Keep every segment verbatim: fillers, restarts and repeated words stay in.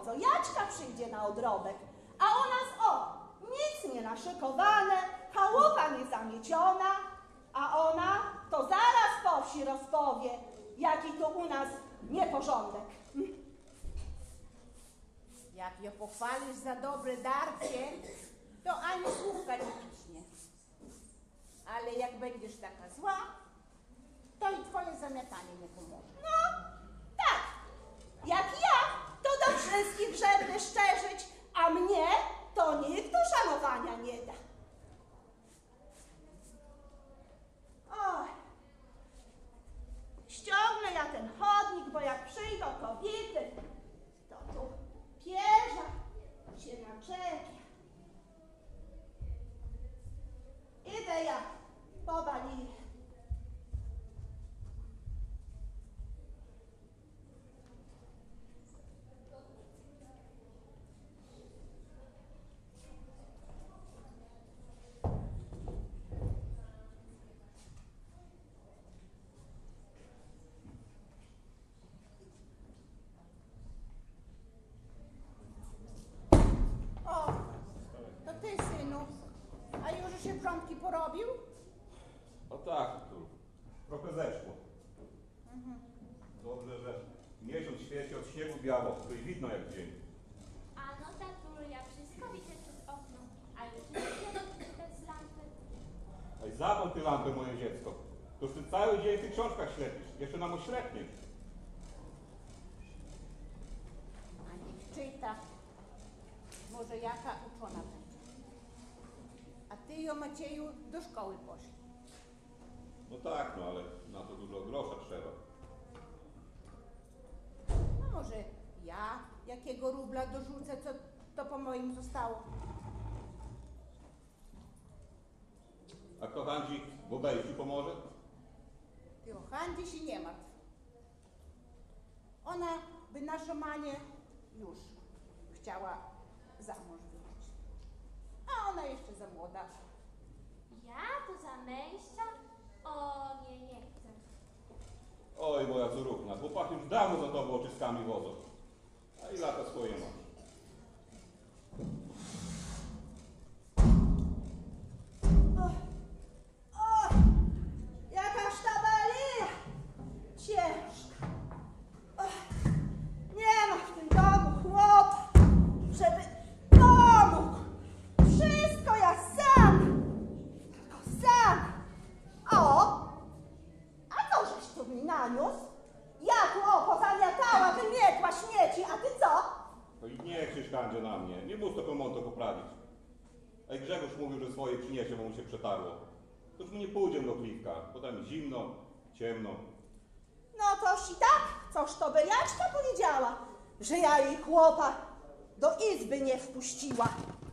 co Jaćka przyjdzie na odrobek, a u nas o, nic nie naszykowane, chałupa nie zamieciona, a ona to zaraz po wsi rozpowie, jaki to u nas nieporządek. Jak ją pochwalisz za dobre darcie, to ani słówka nie piśnie. Ale jak będziesz taka zła, to i twoje zamiatanie nie pomoże. No, tak. Jak ja, to do wszystkich żeby szczerzyć, a mnie to nikt do szanowania nie da. Oj, ściągnę ja ten chodnik, bo jak przyjdą kobiety, to tu pierza się naczepia. Idę ja po balię. Porobił? O tak, tu trochę zeszło. Mhm. Dobrze, że miesiąc świeci od śniegu biało, to i widno jak dzień. A no tatulo, ja wszystko widzę przez okno, a już nie widać z lampy. Ej, zapal ty lampę, moje dziecko. Toż ty cały dzień w tych książkach ślepisz, jeszcze nam oślepniesz. A niech czyta. Może jaka uczona będzie. A ty ją, Macieju, do szkoły poszli. No tak, no ale na to dużo grosza trzeba. No może ja jakiego rubla dorzucę, co to po moim zostało. A kto Handzi w obejściu pomoże? Ty o Handzi się nie martw. Ona by na Szamanie już chciała za mąż wyjść. A ona jeszcze za młoda. Ja to za mężca? O nie, nie chcę. Oj, moja córówna, chłopaki już dawno za tobą oczyskami wodzą. A i lata swoje masz. O, o, jakaż ta balia ciężka. O, nie ma w tym domu chłopa, żeby pomógł. Wszystko ja sam, tylko sam. O, a co żeś tu mi naniósł? Ja tu o, pozamiatała, wymietła śmieci, a ty co? To i nie krzyż, Handzie, na mnie. Nie mów to komu to poprawić. A i Grzegorz mówił, że swoje przyniesie, bo mu się przetarło. Toż my nie pójdziemy do Kliwka, bo tam zimno, ciemno. No toż i tak, coż to by Jaćka powiedziała, że ja jej chłopa do izby nie wpuściła.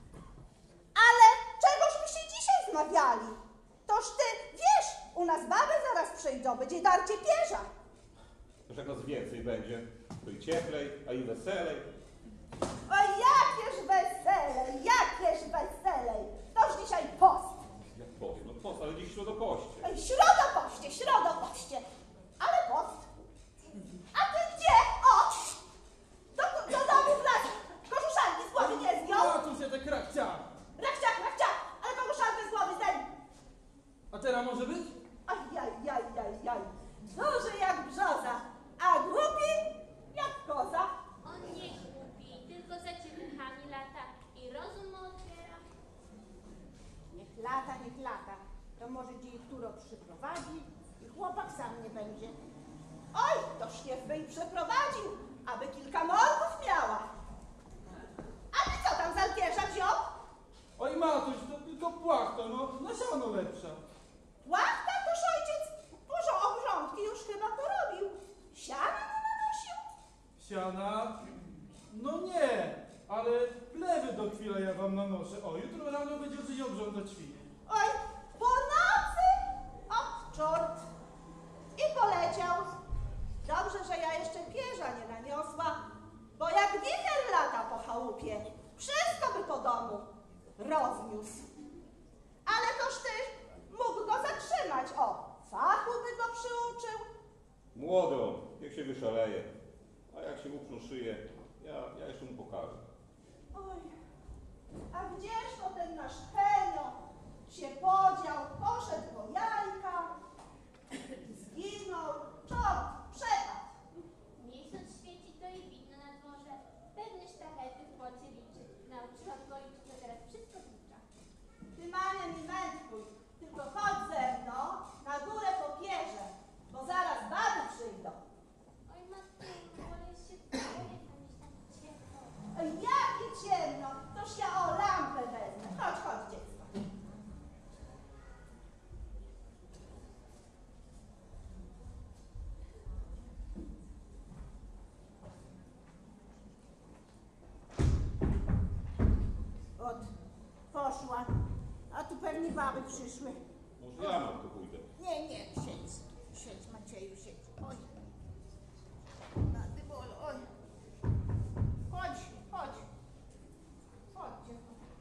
Ale czegoż my się dzisiaj zmawiali? Toż ty wiesz, u nas baby zaraz przyjdą, będzie darcie pierza. Toż jak nas więcej będzie, to i cieplej, a i weselej. Oj, jakież weselej, jakież weselej. Toż dzisiaj post. Jak powiem, no post, ale dziś środopoście. Oj, środopoście, środopoście. Ale post. A ty gdzie? O! Do, do domu wlazł. Kożuszanki z głowy nie zdjął. No tu się te krakcia. Rachciak, rachciak, ale kożuszankę z głowy zdejmij. A teraz może być? Aj, jaj, jaj, jaj, jaj. Duży jak brzoza, a głupi jak koza. On nie głupi, tylko za ciepłchami lata i rozum mu otwiera. Niech lata, niech lata. To może gdzie ich Turo przyprowadzi i chłopak sam nie będzie. Oj, toż niechby ich przeprowadził, aby kilka morków miała. A ty co tam z alkierza wziął? Oj matuś, to tylko płachta, no na siano lepsza. Łachta toż ojciec dużo obrządki już chyba porobił. Siana nanosił. Siana? No nie, ale plewy do chwilę ja wam nanoszę. O, jutro rano będzie coś obrządzać świnie. Oj, po nocy? O, czort. I poleciał. Dobrze, że ja jeszcze pierza nie naniosła, bo jak wicher lata po chałupie, wszystko by po domu rozniósł. Ale toż ty mógł go zatrzymać. O, fachu by go przyuczył. Młody on, niech się wyszaleje. A jak się uprzą szyję, Ja, ja jeszcze mu pokażę. Oj, a gdzież to ten nasz Henio się podział, poszedł po jajka, zginął, czort, przepadł. Miesiąc świeci to i widno na dworze. Pewne sztachety w płocie liczy. Nauczyłam go i to teraz wszystko zlicza. Ty, Mania, mi mętkuj, tylko chodź ze mną na górę po pierze, bo zaraz baby przyjdą. Oj matynko, ale się boję, tam jest tak ciepło. Ej, jakie ciemno, toż ja o lampę wezmę. Chodź, chodź, dziecko. Ot, poszła. A tu pewnie baby przyszły. Może ja mam tu pójdę. Nie, nie, siedź. Siedź, Macieju, siedź. Oj. Na dybolu, oj. Chodź, chodź. Chodźcie.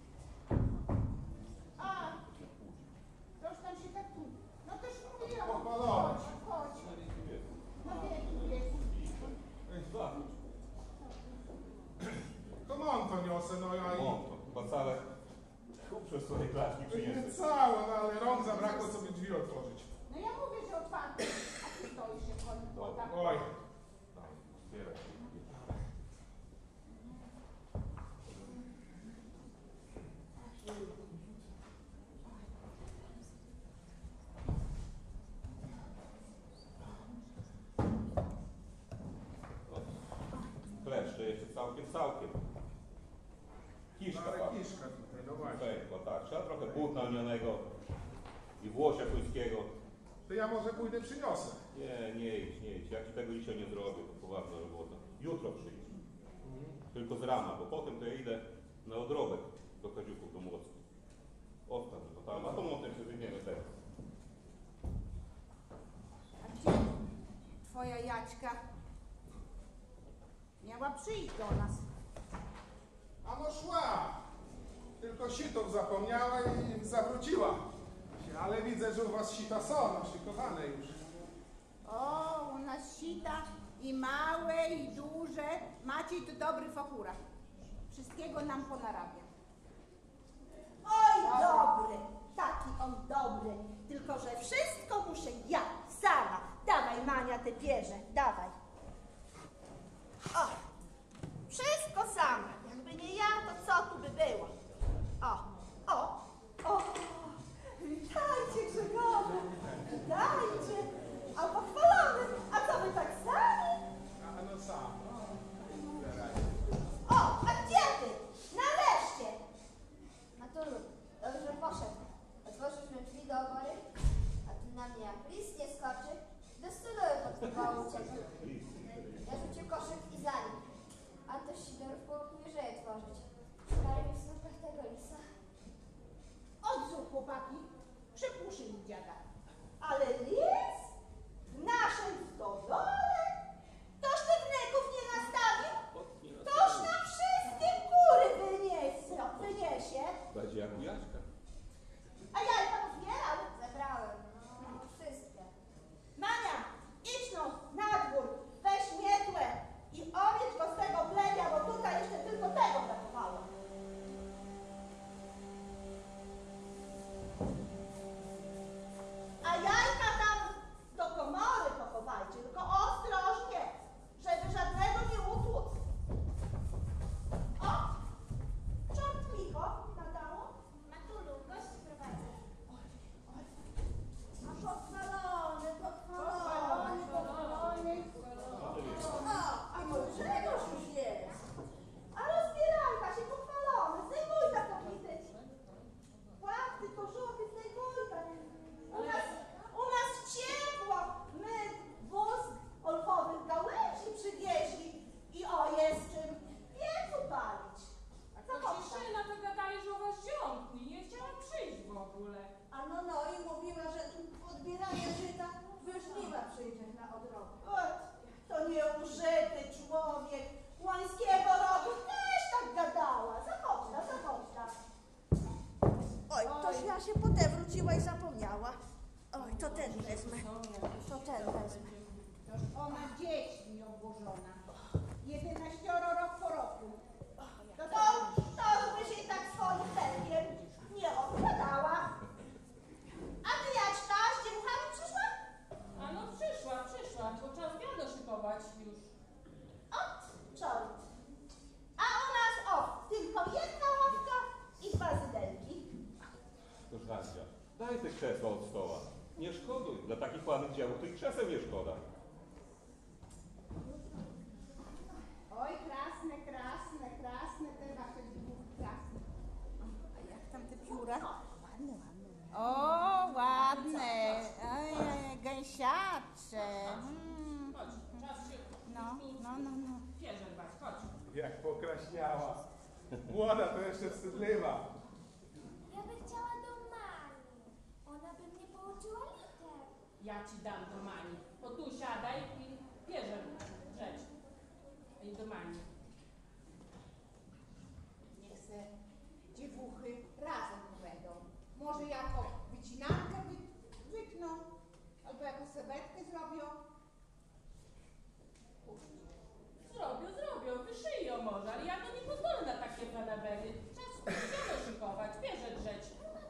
A, toż tam się tak tu. No też mówiłam. Pochwalone. Chodź, chodź. No wieku, wieku. To mam to niosę, no ja i... O, to chyba całe kuprzę swoje klaczki Nie przyniosę. całe, no ale rąk zabrakło, sobie drzwi otworzyć. No ja mówię, że otwarte. A ty stoisz się koń błota. Oj. Zbieraj. Kleszcze jeszcze całkiem, całkiem. Kiszka Ale tam. kiszka tutaj, no właśnie. Pękła, tak. Trzeba trochę płótna lnianego i włosia końskiego. To ja może pójdę przyniosę. Nie, nie idź, nie idź. Ja ci tego dzisiaj nie zrobię, to poważna robota. Jutro przyjdź. Tylko z rana, bo potem to ja idę na odrobek do Kaziuków do Młocku. Odstaw, że to tam, a to montem się wyjmiemy teraz. A gdzie twoja Jaćka? Miała przyjść do nas. A no szła. Tylko sitów zapomniała i zawróciła. Ale widzę, że u was sita są, naszykowane już. O, u nas sita i małe, i duże. Maciej to dobry fakura. Wszystkiego nam ponarabia. Oj, dobry, taki on dobry, tylko że wszystko muszę ja, sama. Dawaj, Mania, te pierze, dawaj. O, wszystko sama. Jakby nie ja, to co tu by było? O, o, o. Witajcie, Grzegorze, witajcie. A pochwalony, a co wy tak sami? A no sam. O, a gdzie ty? Nareszcie. Matulu, dobrze poszedł. Otworzysz mi drzwi do obory, a ty na mnie jak list nie skoczy, do stodoły pod chyba uciekł. Ja rzucił koszyk i za nim. A to Sidorów połknie je tworzyć. Stary mi w słupkach tego lisa. Odzór, chłopaki, przypuszyli dziada. Ale lis? W naszej stodole? Toż ty wnyków nie nastawił? Toż nam wszystkie kury wyniesie, wyniesie. Będzie jak u Jaśka. A jajka pozbierał. Zabrałem, no wszystkie. Mania, idź no na dwór, weź mietłę i owiedź go z tego plenia, bo tutaj jeszcze tylko tego brakowało. A jajka tam do komory pochowajcie, tylko ostrożnie, żeby żadnego nie utłuc. O, czort licho nadało. Matulu, gość prowadzi. A pochwalony, pochwalony, Pochwalony, pochwalony. O, a to Grzegorz już jest. A rozbierajka się pochwalony, zdejmujta powityć. Łap ty kożuchy, zdejmujta. U nas, u nas ciepło. My wóz olchowych gałęzi przywieźli i o, jest czym piecu palić. A Co to pochwal? Cieszyna to gadali, że u was ziątni, nie chciała przyjść w ogóle. A no no i mówiła, że odbieranie żyta wyżliwa przyjdzie na odrobę. Ot, to nieużyty człowiek łańskiego rodu też tak gadała. Zachodź, zachodź. Oj, toż ja się potem wróciła i zapomniała. Oj, to ten wezmę. To ten wezmę. toż ona dziećmi obłożona. Jedenaścioro rok po szykować już. Ot, czort. A u nas, o, tylko jedna ławka i dwa zydelki. To Żandzia, daj te krzesła od stoła. Nie szkoduj. Dla takich ładnych dzieł to i krzeseł nie szkoda. Oj, krasne, krasne, krasne, te wasze dwóch krasne. A jak tam te pióra? Ładne, ładne. O, ładne. Oj, oj, gęsiacze. Mm. Chodź, czas się No, no, no, no. pierze rwać, chodź. Jak pokraśniała. Młoda to jeszcze wstydliwa. Ja bym chciała do Mani. Ona by mnie pouczyła liter. Ja ci dam do Mani. O tu siadaj i pierze drzeć. I do Mani. Niech se dziewuchy razem będą. Może jako wycinankę wy, wytną, albo jako sewetkę zrobią. Zrobią, zrobią, wyszyją może, ale ja to nie pozwolę na takie fanabery. Czas się szykować, pierze drzeć.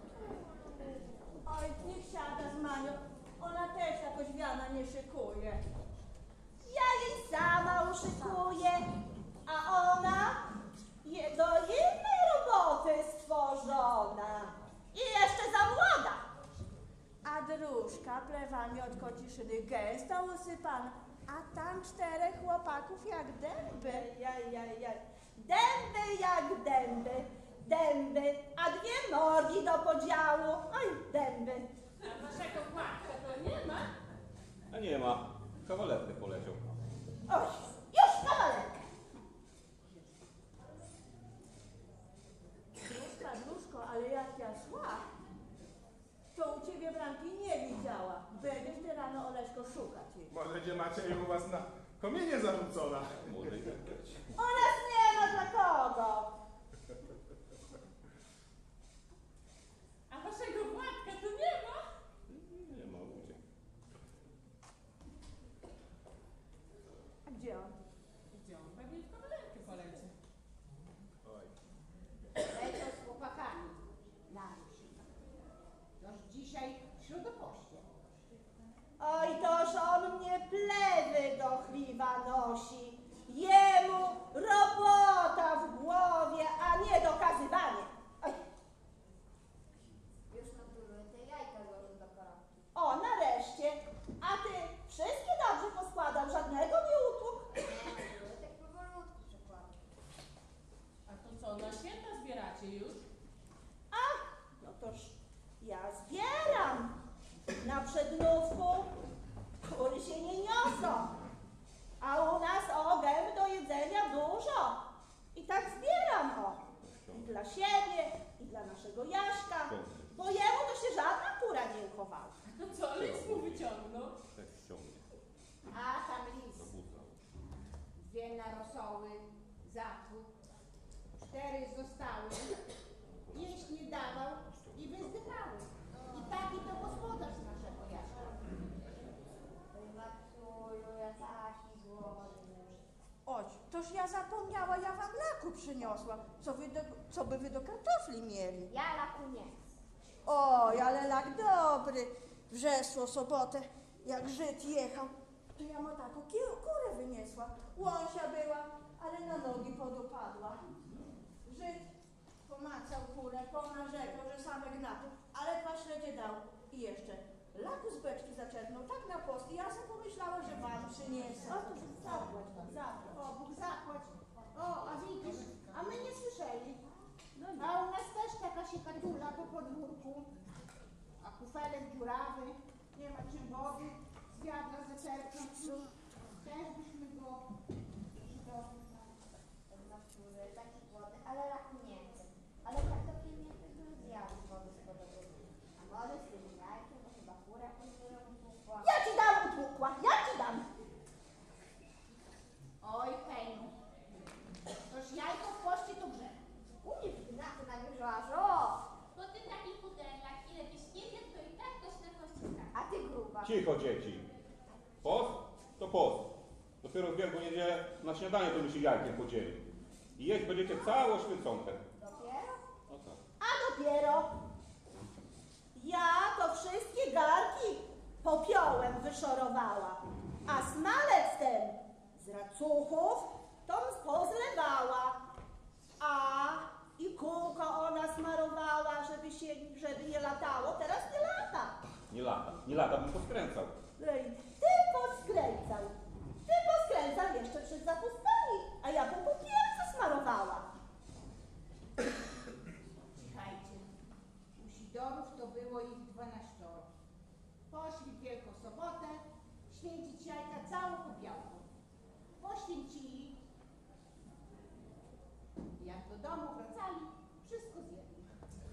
Oj, niech siada z Manią. Ona też jakoś wiana nie szykuje. Ja jej sama uszykuję, a ona je do innej roboty stworzona. I jeszcze za młoda. A dróżka plewami od kociszyny gęsto usypana, a tam czterech chłopaków jak dęby. Jaj, jaj, jaj. Dęby jak dęby, dęby, a dwie nogi do podziału. Oj, dęby. A waszego płatka to nie ma? A nie ma. Kawalerkę poleciał. Oj, już kawalerkę. Dróżka, dróżko, ale jak ja szła, to u ciebie bramki nie widziała. Będziesz ty rano, Oleszko, szukać jej. Może gdzie macie u was na kominie zarzucona. Może i tak być. U nas nie ma dla kogo. A waszego płatka to nie ma? Nie ma uciek. A gdzie on? Gdzie on? Pewnie w kawalerkę poleci. Oj. Leciał z chłopakami na wsi. Toż dzisiaj śródopoście. Oj, toż on mnie plewy do chliwa nosi. Jemu robota w głowie, a nie dokazywanie. Oj. Już natury te jajka złożę do koronki. O, nareszcie. A ty wszystkie dobrze poskładał, żadnego nie utłukł. Tak powolutku przekładam. A to co, na święta zbieracie już? A, no toż ja zbieram. Na przednówku kury się nie niosą. A u nas o gęb do jedzenia dużo. I tak zbieram o. I dla siebie, i dla naszego Jaśka. Bo jemu to się żadna kura nie uchowała. No co, lis mu wyciągnął? Tak ściągnie. A tam Do lis. buta. Dwie narosoły, zatłukł. Cztery zostały. Jeść nie dawał i wyzdychały. I taki to gospodarz naszego Jaśka. Oj, Maciuju, ja taki głodny. Oj, toż ja zapomniała, ja wam laku przyniosła. Co, wy do, co by wy do kartofli mieli? Ja laku nie. Oj, ale lak dobry. Wrzesło sobotę, jak Żyd jechał, to ja mu taką ki- kurę wyniesła. Łąsia była, ale na nogi podupadła. Żyd pomacał kurę, ponarzekał, że same gnaty, ale dwa śledzie dał. I jeszcze laku z beczki zaczerpnął, tak na post. I ja sobie pomyślała, że wam przyniesę. O, to zapłać pan, zapłać. O, Bóg zapłać. O, a widzisz, a my nie słyszeli. A u nas też taka się kadula po podwórku. A kufelek dziurawy, nie ma czym wody z wiadra zaczerpnąć. Też byśmy go przydali. Maciuju, taki głodny, ale laku nie chcę. Ale kartofli nie tylko zjadł z wody z podoby. A może z tym jajkiem, bo chyba kura później utłukła. Ja ci dam utłukła, ja ci dam. Oj, Heniu, toż jajko w poście to grzech. U mnie na to nawyżasz, o! Bo ty taki chuderlak, ile byś nie zjadł, to i tak ktoś na kości skakał. A ty gruba. Cicho, dzieci. Post? To post. Dopiero w Wielką Niedzielę na śniadanie to my się jajkiem podzieli. I jeść będziecie całą święconkę. Dopiero? O tak. A dopiero ja to wszystkie garki popiołem wyszorowała, a smalec ten racuchów to pozlewała, a i kółko ona smarowała, żeby się, żeby nie latało, teraz nie lata. Nie lata, nie lata, bym poskręcał. Ej, ty poskręcał, ty poskręcał jeszcze przed zapustami, a ja po popierce smarowała. Słuchajcie, u Sidorów to było ich dwanaścioro. Poszli w Wielką Sobotę święcić jajka całą kupiałką. Poświęcili. Jak do domu wracali, wszystko zjedli.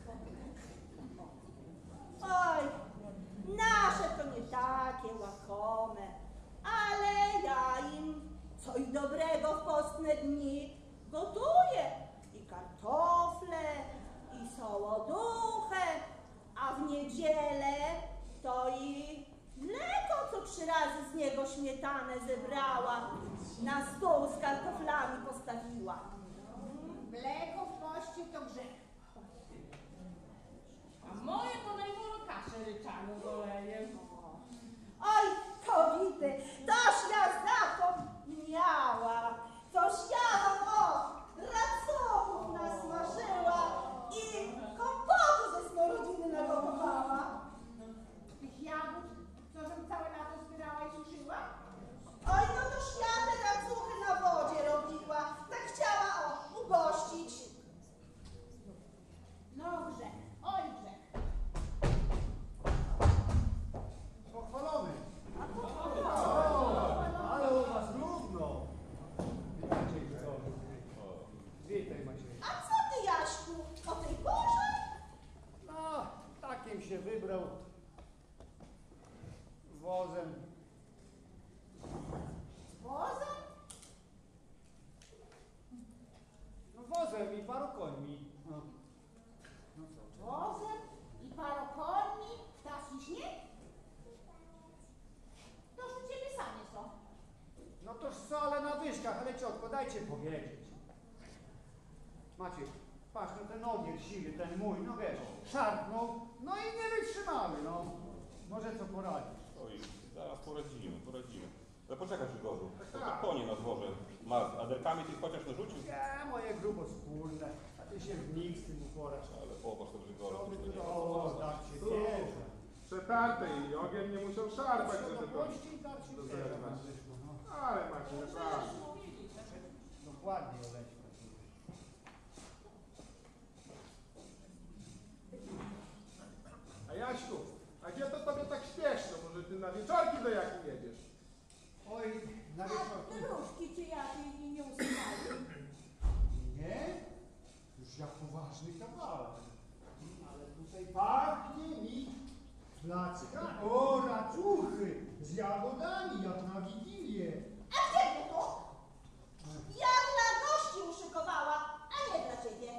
Oj, nasze to nie takie łakome, ale ja im coś dobrego w postne dni gotuję. I kartofle, i sołoduchę, a w niedzielę to i mleko, co trzy razy z niego śmietanę zebrała, na stół z kartoflami postawiła. Mleko w poście to grzech. A moje to najwolą kaszę ryczaną z olejem. Oj, kobiety, toż ja zapomniała, toż ja wam o racuchów nasmażyła i kompotu ze smorodziny nagotowała. Tych jagód, co żem całe lato zbierała i suszyła? Oj, no toż ja te racuchy na wodzie robiła, tak chciała o, ugościć. No grzech, oj grzech. Pochwalony. O, ale u was równo. Witajcie, widzowie. Witaj, Maciej. A co ty, Jaśku, o tej porze? No, takiem się wybrał. Wozem. Wozem? No wozem i paru końmi. No, no co? Wozem i parokonni w taki śnieg? Toż u ciebie same są. No toż co, ale na wyżkach, ale ciotko, dajcie powiedzieć. Maciej, patrz, no ten ogier siły, ten mój, no wiesz, szarpnął, no i nie wytrzymały, no. Może co poradzisz? Oj, zaraz poradzimy, poradzimy. Ale poczekaj, Grzegorzu, to Tak. konie na dworze ma z aderkami tych chociaż narzucił? Nie, moje grubo skórne, a ty się w nich z tym uporasz. Ale popatrz to, Grzegorzu, Co to by nie tu, ma co o, wracać. tak się bierze. Przetarte i ogień nie musiał szarpać, Co żeby do to kości i tak się bierze. rozeznać. No. Ale macie naprawdę. Dokładnie, Oleśko. A Jaśku, a gdzie to tobie tak śpieszno? Może ty na wieczorki do jakim jedziesz? Oj, na A wieczorku. różki cię jakiej nie, nie usypały. Nie? Już jak poważny kawaler. Ale tutaj pachnie mi placka o racuchy z jagodami, jak na Wigilię. A gdzie ty to? Ja dla gości uszykowała, a nie dla ciebie.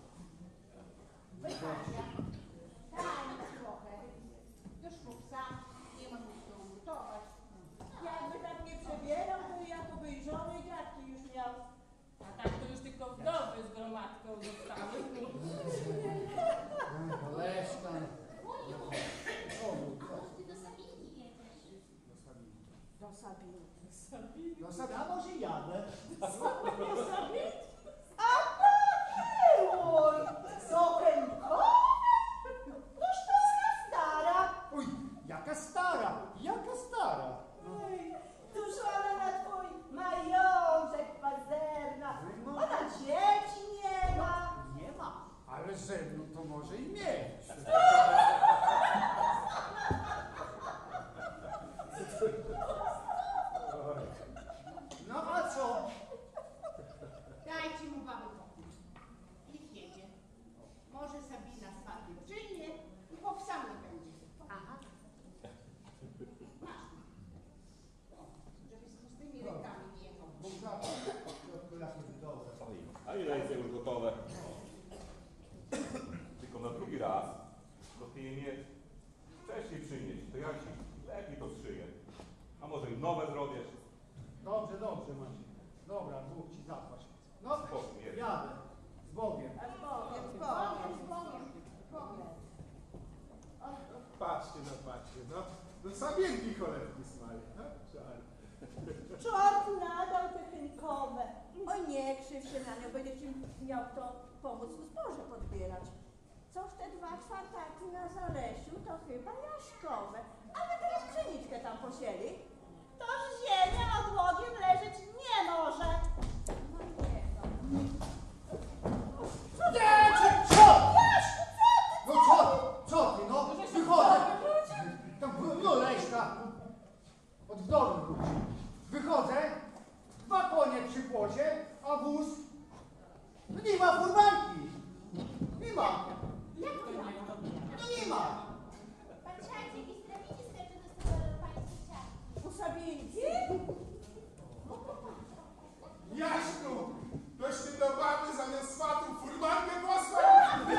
Wychodź, daj mi trochę. Do szkówca, nie ma nic do ugotować. Jakby tak nie przebierał, to ja to by i żony i dziadki już miał. A tak to już tylko wdowy z gromadką zostały. Oleśka. Ty do Sabinki jedziesz. Do Sabiny. No sobie, a może jadę? A Paweł! Sochętkowy? Noż to ona stara. Uj, jaka stara, jaka stara. Oj, tuż ona na twój majątek pazerna. Ona dzieci nie ma. Nie ma, ale ze mną to może i mieć. No a co? krzyw się na nią, będzie ci miał kto pomóc w zboże podbierać. Coż te dwa czwartaki na Zalesiu, to chyba Jaśkowe. Ale teraz pszeniczkę tam posieli. Toż ziemia odłogiem leżeć nie może. No nie no. Nie, czy co? No co, co ty, no? Wychodzę. Tam no Leśka od domu wróci. Wychodzę, dwa konie przy płocie, a wóz, no nie ma furmanki. Nie ma. Jak to nie ma? No nie ma. Patrzajcie, jakieś drabiny skaczą do stołu do państwa siatki. U Sabinki? Jaśku, toś ty do baby zamiast swatów furmankę posłał?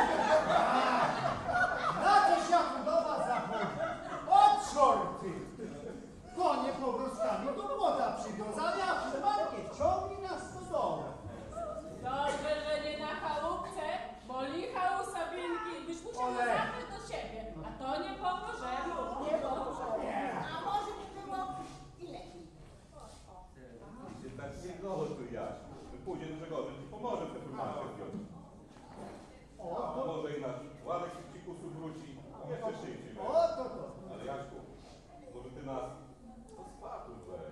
Na coś ja tu do was zachodzi. O czorty. Konie powrotkami do młoda przywiązali, a furmankę ciągnie na stodołę. Dobrze, że nie na chałupce, bo licha u Sabinki byś musiał Ole. zabrać do siebie, a to nie pomożemy. Nie pomożemy. A może by było i lepiej. Idzie tak nie gotuj, Jaśku. Pójdzie do Grzegorza, ci pomoże w te furmankę zdjąć. O, A to, może i nasz Władek się ci kusu wróci jeszcze szybciej. o, to, to. Ale Jaśku, może ty nas do spatu weź.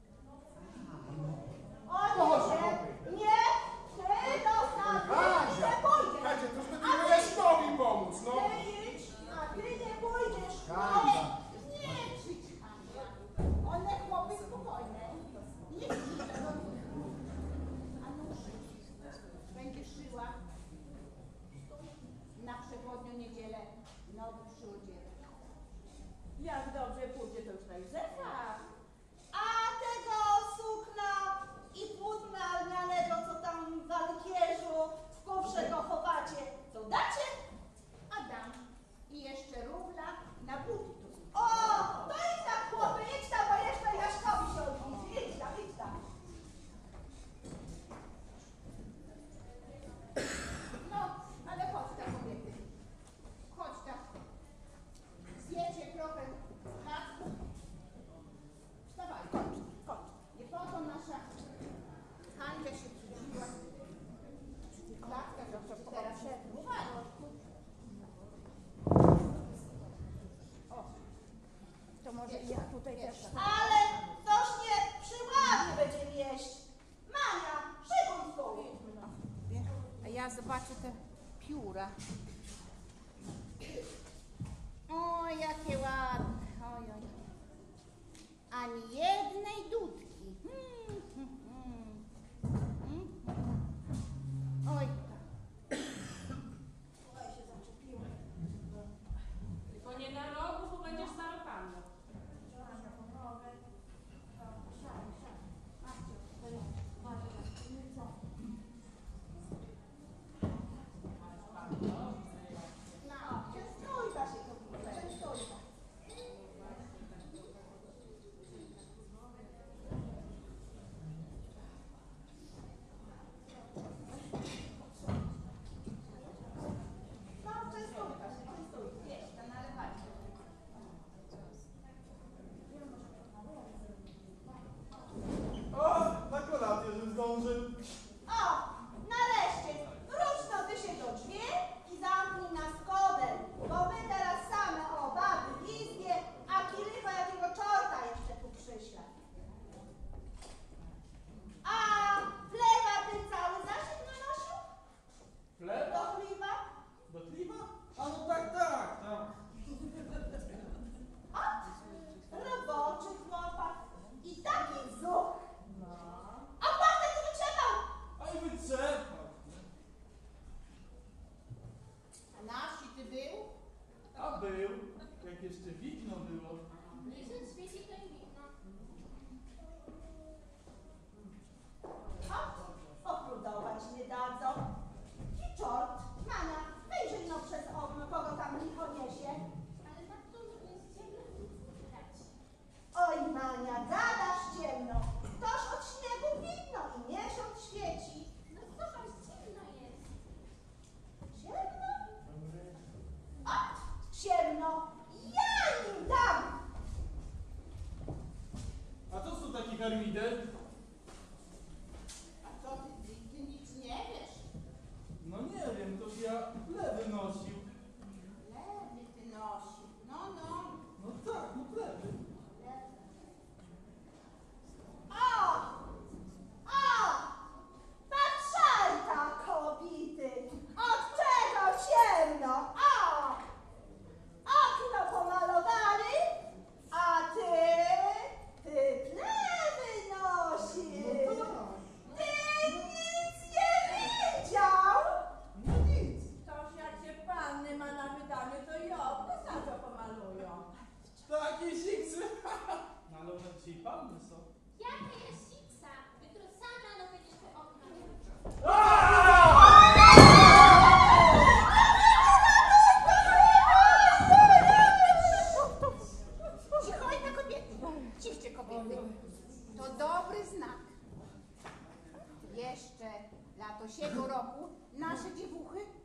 O nie, nie, ty do Sabinki nie pójdziesz. Kadzie, toż by tylko Jaśkowi pomóc, no. Ty idź, a ty nie pójdziesz. Kasia. Nie krzycz, Ania. One chłopy spokojne. Nie krzycz, no. A nuż, będziesz szyła na przewodnią niedzielę nowy przyodziewek. Jak dobrze pójdzie, to już na Józefa. A tego sukna i płótna lnianego, co tam w walkierzu w kufrze go chowacie, to dacie? Adam i jeszcze rubla na buty tu. O, to idź tam chłopy, idź tam, bo jeszcze Jaśkowi się odwiedzi. Idź tam, idź tam. No, ale chodź tam, kobiety. Chodź tam. Zjecie trochę chlebku. Wstawaj, kończ, kończ. Nie po to nasza Hanka się przydziła. Klatka, że teraz uważaj. O, to może ja tutaj też. Ale toż nie przy ławie będziemy jeść. Mania, szykuj stół. A ja zobaczę te pióra. O, jakie ładne. Oj, oj. Ani jednej dudki. Hmm, hmm, hmm. Hmm, hmm. Oj. Tylko nie na rogu, bo będziesz zarobany. Macie, dziewuchy?